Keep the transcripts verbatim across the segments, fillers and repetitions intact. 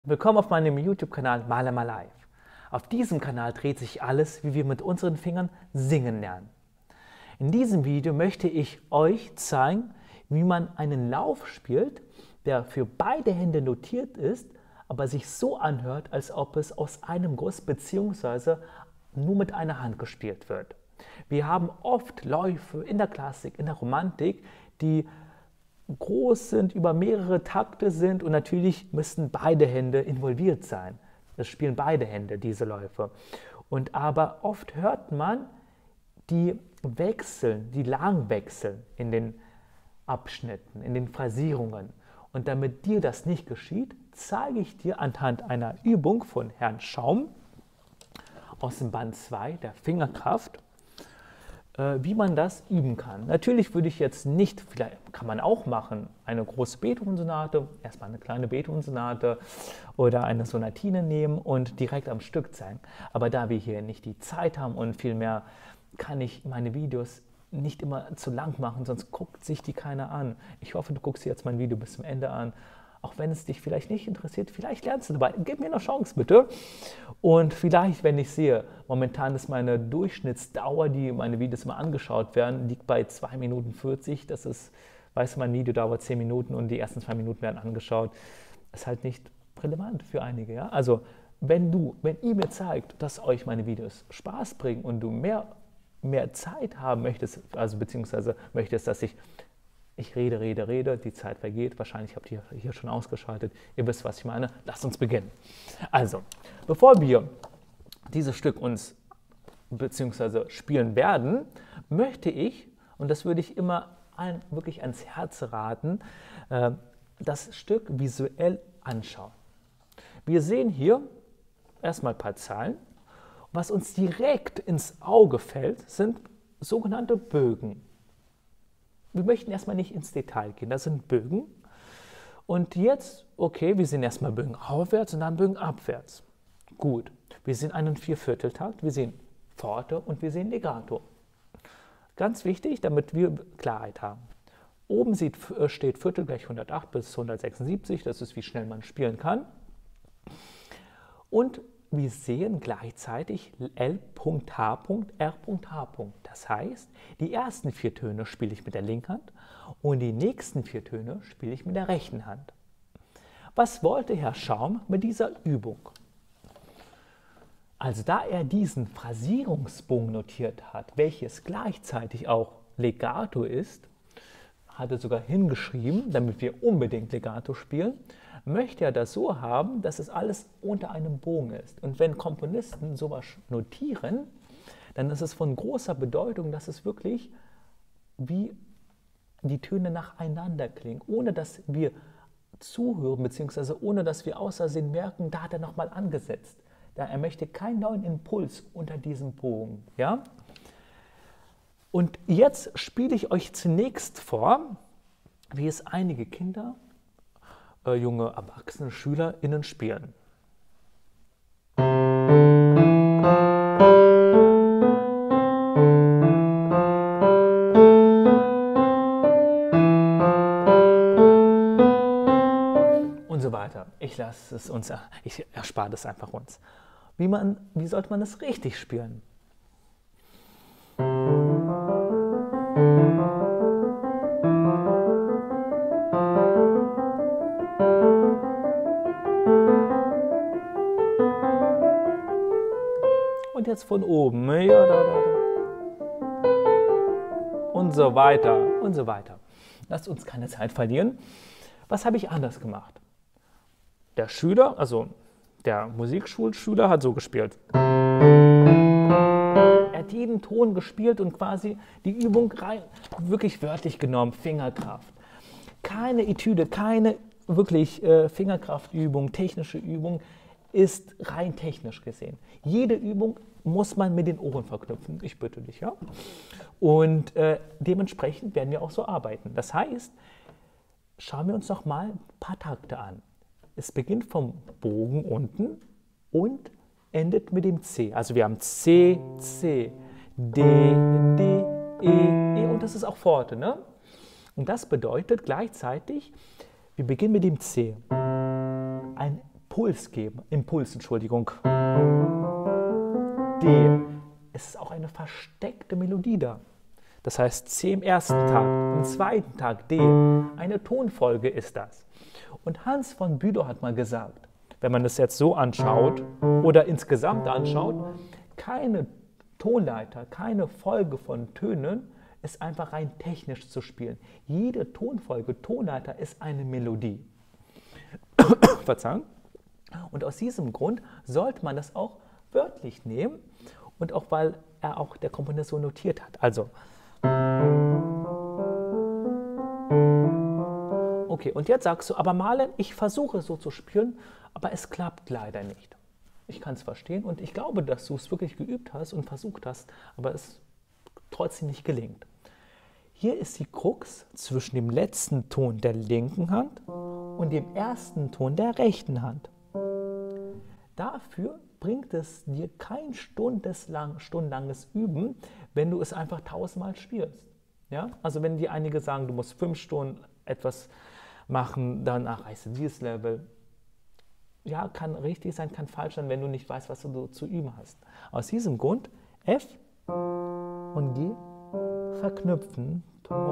Willkommen auf meinem YouTube-Kanal Maler mal live. Auf diesem Kanal dreht sich alles, wie wir mit unseren Fingern singen lernen. In diesem Video möchte ich euch zeigen, wie man einen Lauf spielt, der für beide Hände notiert ist, aber sich so anhört, als ob es aus einem Guss bzw. nur mit einer Hand gespielt wird. Wir haben oft Läufe in der Klassik, in der Romantik, die groß sind, über mehrere Takte sind und natürlich müssen beide Hände involviert sein. Das spielen beide Hände, diese Läufe. Und aber oft hört man die Wechseln, die Lagenwechsel in den Abschnitten, in den Phrasierungen. Und damit dir das nicht geschieht, zeige ich dir anhand einer Übung von Herrn Schaum aus dem Band zwei, der Fingerkraft, wie man das üben kann. Natürlich würde ich jetzt nicht, vielleicht kann man auch machen, eine große Beethoven-Sonate, erstmal eine kleine Beethoven-Sonate oder eine Sonatine nehmen und direkt am Stück zeigen. Aber da wir hier nicht die Zeit haben und vielmehr kann ich meine Videos nicht immer zu lang machen, sonst guckt sich die keiner an. Ich hoffe, du guckst dir jetzt mein Video bis zum Ende an. Auch wenn es dich vielleicht nicht interessiert, vielleicht lernst du dabei. Gib mir eine Chance, bitte. Und vielleicht, wenn ich sehe, momentan ist meine Durchschnittsdauer, die meine Videos immer angeschaut werden, liegt bei zwei Minuten vierzig. Das ist, weißt du, mein Video dauert zehn Minuten und die ersten zwei Minuten werden angeschaut. Das ist halt nicht relevant für einige. Ja? Also, wenn du, wenn ihr mir zeigt, dass euch meine Videos Spaß bringen und du mehr, mehr Zeit haben möchtest, also beziehungsweise möchtest, dass ich Ich rede, rede, rede, die Zeit vergeht. Wahrscheinlich habt ihr hier schon ausgeschaltet. Ihr wisst, was ich meine. Lasst uns beginnen. Also, bevor wir dieses Stück uns bzw. spielen werden, möchte ich, und das würde ich immer allen wirklich ans Herz raten, das Stück visuell anschauen. Wir sehen hier erstmal ein paar Zahlen. Was uns direkt ins Auge fällt, sind sogenannte Bögen. Wir möchten erstmal nicht ins Detail gehen, das sind Bögen. Und jetzt, okay, wir sehen erstmal Bögen aufwärts und dann Bögen abwärts. Gut, wir sehen einen Viervierteltakt, wir sehen Forte und wir sehen Legato. Ganz wichtig, damit wir Klarheit haben. Oben sieht, steht Viertel gleich hundertacht bis hundertsechsundsiebzig, das ist, wie schnell man spielen kann. Und wir sehen gleichzeitig L H R H. Das heißt, die ersten vier Töne spiele ich mit der linken Hand und die nächsten vier Töne spiele ich mit der rechten Hand. Was wollte Herr Schaum mit dieser Übung? Also da er diesen Phrasierungsbogen notiert hat, welches gleichzeitig auch Legato ist, hat er sogar hingeschrieben, damit wir unbedingt Legato spielen, möchte er das so haben, dass es alles unter einem Bogen ist. Und wenn Komponisten sowas notieren, dann ist es von großer Bedeutung, dass es wirklich wie die Töne nacheinander klingen, ohne dass wir zuhören, beziehungsweise ohne dass wir außersehen merken, da hat er nochmal angesetzt. Da er möchte keinen neuen Impuls unter diesem Bogen. Ja? Und jetzt spiele ich euch zunächst vor, wie es einige Kinder, äh, junge Erwachsene, SchülerInnen spielen. Und so weiter. Ich lasse es uns, ich erspare das einfach uns. Wie, man, wie sollte man das richtig spielen? Und jetzt von oben, ja, da, da, da. Und so weiter, und so weiter. Lasst uns keine Zeit verlieren. Was habe ich anders gemacht? Der Schüler, also der Musikschulschüler hat so gespielt. Er hat jeden Ton gespielt und quasi die Übung rein, wirklich wörtlich genommen, Fingerkraft. Keine Etüde, keine wirklich äh, Fingerkraftübung, technische Übung ist rein technisch gesehen. Jede Übung muss man mit den Ohren verknüpfen, ich bitte dich, ja. Und äh, dementsprechend werden wir auch so arbeiten. Das heißt, schauen wir uns noch mal ein paar Takte an. Es beginnt vom Bogen unten und endet mit dem C. Also wir haben C, C, D, D, E, E und das ist auch Forte, ne? Und das bedeutet gleichzeitig, wir beginnen mit dem C. Ein Puls geben, Impuls, Entschuldigung. D. Es ist auch eine versteckte Melodie da. Das heißt C im ersten Tag, im zweiten Tag D. Eine Tonfolge ist das. Und Hans von Bülow hat mal gesagt, wenn man das jetzt so anschaut oder insgesamt anschaut, keine Tonleiter, keine Folge von Tönen ist einfach rein technisch zu spielen. Jede Tonfolge, Tonleiter ist eine Melodie. Verzeihung. Und aus diesem Grund sollte man das auch wörtlich nehmen und auch weil er auch der Komponist so notiert hat. Also, okay, und jetzt sagst du, aber Marlen, ich versuche so zu spielen, aber es klappt leider nicht. Ich kann es verstehen und ich glaube, dass du es wirklich geübt hast und versucht hast, aber es trotzdem nicht gelingt. Hier ist die Krux zwischen dem letzten Ton der linken Hand und dem ersten Ton der rechten Hand. Dafür bringt es dir kein stundenlang, stundenlanges Üben, wenn du es einfach tausendmal spielst. Ja? Also wenn dir einige sagen, du musst fünf Stunden etwas machen, dann erreichst du dieses Level. Ja, kann richtig sein, kann falsch sein, wenn du nicht weißt, was du zu üben hast. Aus diesem Grund F und G verknüpfen.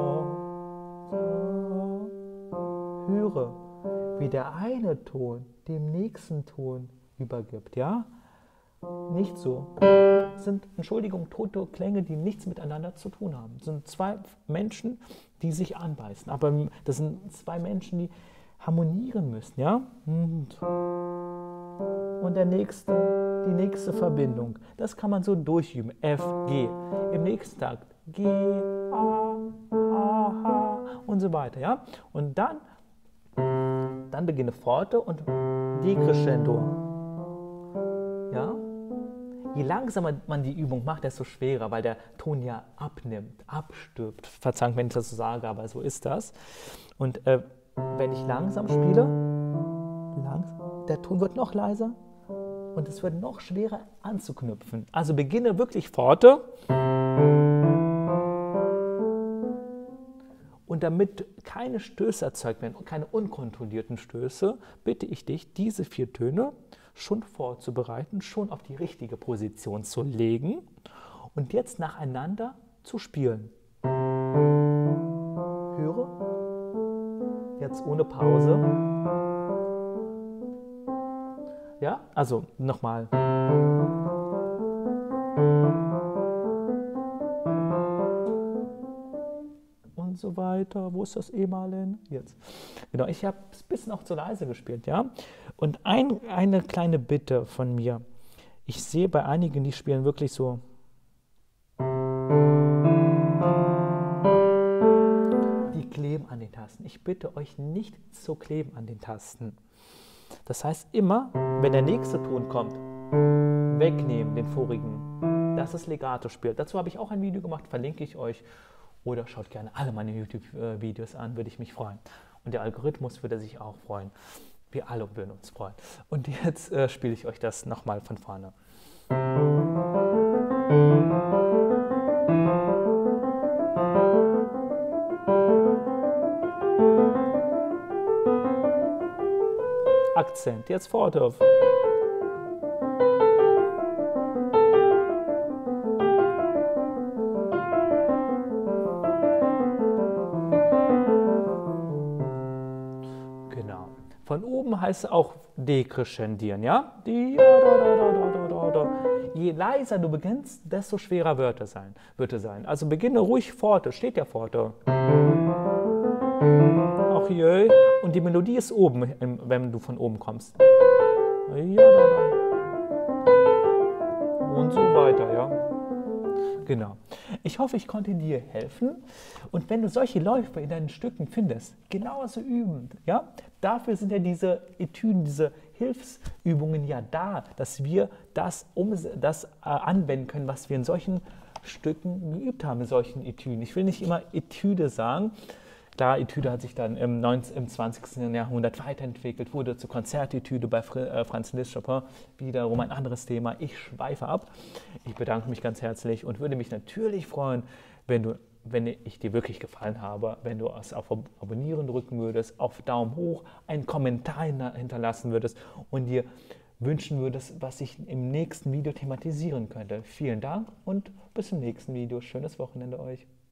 Höre, wie der eine Ton dem nächsten Ton übergibt, ja? Nicht so. Das sind, Entschuldigung, tote Klänge, die nichts miteinander zu tun haben. Das sind zwei Menschen, die sich anbeißen. Aber das sind zwei Menschen, die harmonieren müssen, ja? Und, und der nächste, die nächste Verbindung. Das kann man so durchüben. F, G. Im nächsten Takt G, A, A, H und so weiter, ja? Und dann, dann beginne Forte und Decrescendo. Ja? Je langsamer man die Übung macht, desto schwerer, weil der Ton ja abnimmt, abstirbt. Verzeiht, wenn ich das so sage, aber so ist das. Und äh, wenn ich langsam spiele, langsam, der Ton wird noch leiser und es wird noch schwerer anzuknüpfen. Also beginne wirklich Forte. Und damit keine Stöße erzeugt werden und keine unkontrollierten Stöße, bitte ich dich, diese vier Töne schon vorzubereiten, schon auf die richtige Position zu legen und jetzt nacheinander zu spielen. Höre, jetzt ohne Pause. Ja, also nochmal. Und so weiter. Wo ist das E, Marlen? Jetzt. Genau, ich habe es ein bisschen auch zu leise gespielt, ja. Und ein, eine kleine Bitte von mir. Ich sehe bei einigen, die spielen wirklich so. Die kleben an den Tasten. Ich bitte euch nicht zu kleben an den Tasten. Das heißt immer, wenn der nächste Ton kommt, wegnehmen den vorigen, dass es Legato spielt. Dazu habe ich auch ein Video gemacht, verlinke ich euch. Oder schaut gerne alle meine YouTube-Videos an, würde ich mich freuen. Und der Algorithmus würde sich auch freuen. Wir alle würden uns freuen. Und jetzt äh, spiele ich euch das nochmal von vorne. Akzent, jetzt Forte. Von oben heißt es auch dekrescendieren, ja? Je leiser du beginnst, desto schwerer wird es sein. Wird es sein. Also beginne ruhig Forte, steht ja Forte. Auch hier. Und die Melodie ist oben, wenn du von oben kommst. Und so weiter, ja? Genau. Ich hoffe, ich konnte dir helfen. Und wenn du solche Läufe in deinen Stücken findest, genauso üben. Ja? Dafür sind ja diese Etüden, diese Hilfsübungen ja da, dass wir das, um, das äh, anwenden können, was wir in solchen Stücken geübt haben, in solchen Etüden. Ich will nicht immer Etüde sagen. Klar, Etüde hat sich dann im, neunzehnten, im zwanzigsten Jahrhundert weiterentwickelt, wurde zur Konzertetüde bei Franz Liszt Chopin, wiederum ein anderes Thema. Ich schweife ab. Ich bedanke mich ganz herzlich und würde mich natürlich freuen, wenn du wenn ich dir wirklich gefallen habe, wenn du es auf Abonnieren drücken würdest, auf Daumen hoch, einen Kommentar hinterlassen würdest und dir wünschen würdest, was ich im nächsten Video thematisieren könnte. Vielen Dank und bis zum nächsten Video. Schönes Wochenende euch.